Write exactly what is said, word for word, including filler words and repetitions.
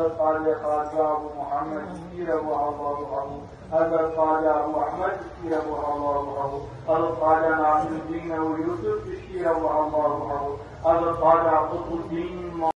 हज़रत ख्वाजा ख्वाजा अबू मोहम्मद चिश्ती रज़ी अल्लाह अन्हु, हज़रत ख्वाजा अबू अहमद चिश्ती रज़ी अल्लाह अन्हु, हज़रत ख्वाजा नासिरुद्दीन अबू यूसुफ चिश्ती रज़ी अल्लाह अन्हु, हज़रत ख्वाजा कुतुबुद्दीन